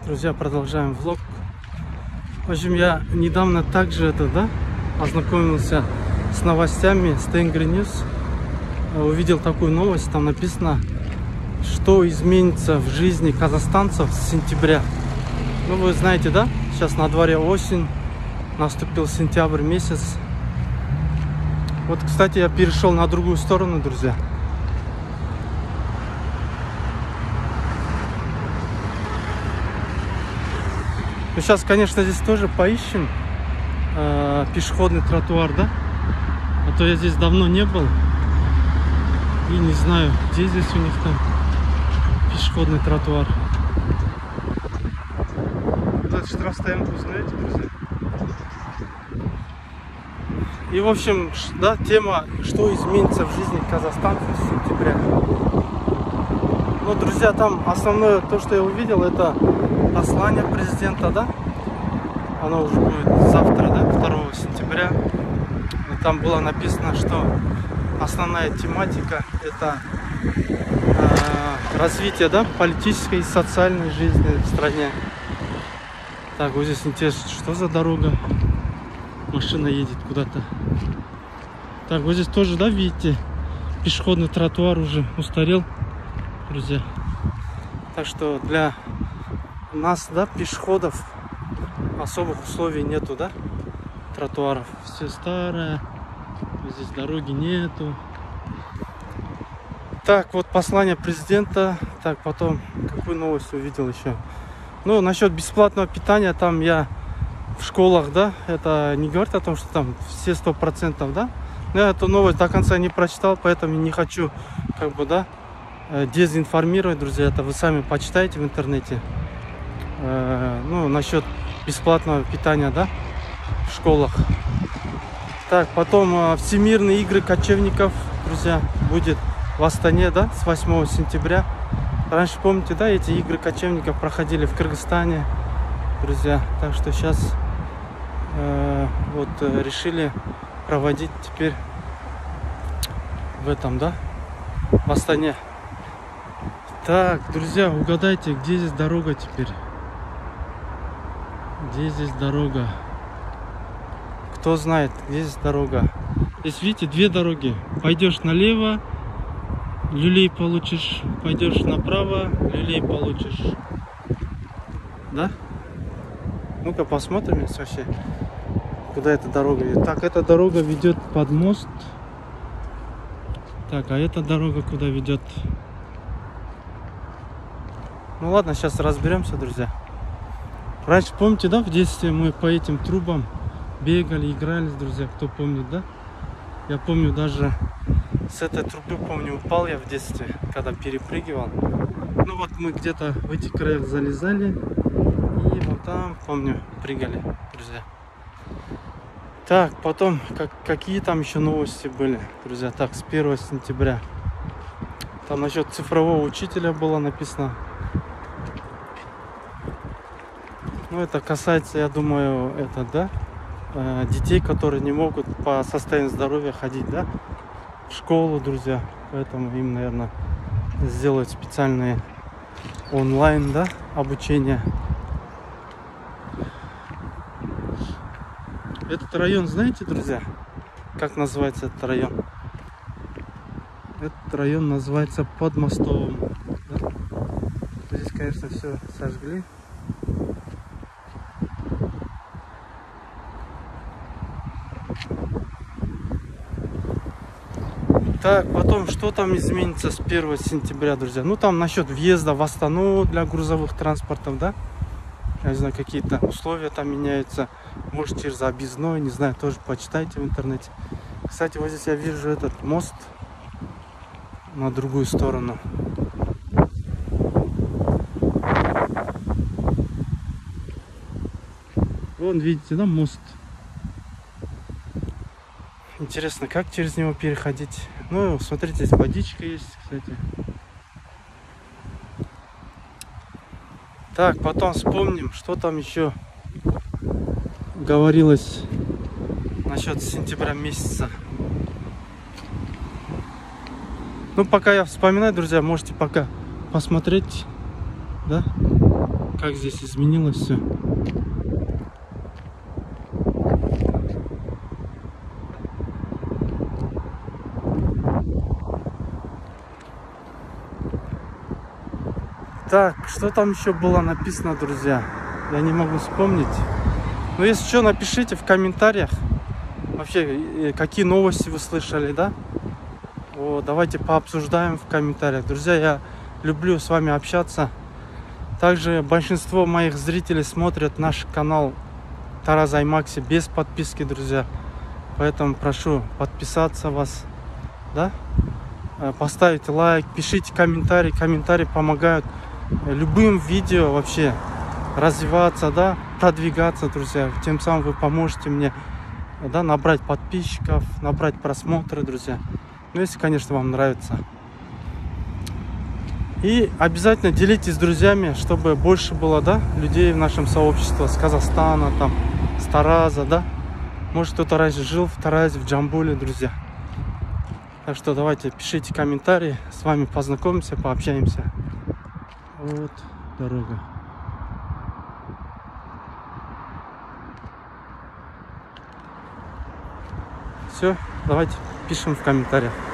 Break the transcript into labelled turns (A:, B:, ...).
A: Друзья, продолжаем влог. В общем, я недавно также ознакомился с новостями с Тенгри News. Увидел такую новость, там написано, что изменится в жизни казахстанцев с сентября. Ну, вы знаете, да? Сейчас на дворе осень, наступил сентябрь месяц. Вот, кстати, я перешел на другую сторону, друзья. Ну, сейчас, конечно, здесь тоже поищем пешеходный тротуар, да? А то я здесь давно не был. И не знаю, где здесь у них там пешеходный тротуар. Этот штрафстоянку знаете, друзья? И, в общем, да, тема, что изменится в жизни казахстанцев с сентября. Ну, друзья, там основное, то, что я увидел, это послание президента, да? Оно уже будет завтра, да, 2 сентября. И там было написано, что основная тематика это развитие, да, политической и социальной жизни в стране. Так, вот здесь интересно, что за дорога? Машина едет куда-то. Так, вот здесь тоже, да, видите, пешеходный тротуар уже устарел, друзья. Так что для нас, да, пешеходов, особых условий нету, да, тротуаров. Все старое, здесь дороги нету. Так, вот послание президента. Так, потом какую новость увидел еще? Ну, насчет бесплатного питания, там я в школах, да, это не говорит о том, что там все 100%, да. Но я эту новость до конца не прочитал, поэтому не хочу, как бы, да, дезинформировать, друзья. Это вы сами почитайте в интернете. Ну, насчет бесплатного питания, да, в школах. Так, потом всемирные игры кочевников, друзья, будет в Астане, да, с 8 сентября. Раньше, помните, да, эти игры кочевников проходили в Кыргызстане, друзья. Так что сейчас вот решили проводить теперь в этом, да, в Астане. Так, друзья, угадайте, где здесь дорога теперь? Где здесь дорога? Кто знает, где здесь дорога? Здесь, видите, две дороги. Пойдешь налево, люлей получишь. Пойдешь направо, люлей получишь. Да? Ну-ка посмотрим вообще, куда эта дорога ведет. Так, эта дорога ведет под мост. Так, а эта дорога куда ведет? Ну ладно, сейчас разберемся, друзья. Раньше, помните, да, в детстве мы по этим трубам бегали, игрались, друзья, кто помнит, да? Я помню, даже с этой трубы, помню, упал я в детстве, когда перепрыгивал. Ну вот мы где-то в этих краях залезали и вот там, помню, прыгали, друзья. Так, потом, какие там еще новости были, друзья? Так, с 1 сентября. Там насчет цифрового учителя было написано. Ну, это касается, я думаю, это, да, детей, которые не могут по состоянию здоровья ходить, да, в школу, друзья. Поэтому им, наверное, сделают специальные онлайн, да, обучение. Этот район, знаете, друзья, как называется этот район? Этот район называется Под Мостовым. Да? Здесь, конечно, все сожгли. Так, потом, что там изменится с 1 сентября, друзья? Ну, там насчет въезда в Астану для грузовых транспортов, да? Я не знаю, какие-то условия там меняются. Может, через объездной, не знаю, тоже почитайте в интернете. Кстати, вот здесь я вижу этот мост на другую сторону. Вон, видите, да, мост. Интересно, как через него переходить? Ну, смотрите, здесь водичка есть, кстати. Так, потом вспомним, что там еще говорилось насчет сентября месяца. Ну, пока я вспоминаю, друзья, можете пока посмотреть да? Как здесь изменилось все. Так, что там еще было написано, друзья? Я не могу вспомнить. Но если что, напишите в комментариях. Вообще, какие новости вы слышали, да? Вот, давайте пообсуждаем в комментариях. Друзья, я люблю с вами общаться. Также большинство моих зрителей смотрят наш канал Тараз Аймакси без подписки, друзья. Поэтому прошу подписаться вас, да? Поставить лайк, пишите комментарии. Комментарии помогают любым видео вообще развиваться, да, продвигаться, друзья. Тем самым вы поможете мне, да, набрать подписчиков, набрать просмотры, друзья. Ну, если, конечно, вам нравится. И обязательно делитесь с друзьями, чтобы больше было, да, людей в нашем сообществе с Казахстана, там, с Тараза, да. Может, кто-то раньше жил в Таразе, в Джамбуле, друзья. Так что давайте пишите комментарии, с вами познакомимся, пообщаемся. Вот дорога. Все, давайте пишем в комментариях.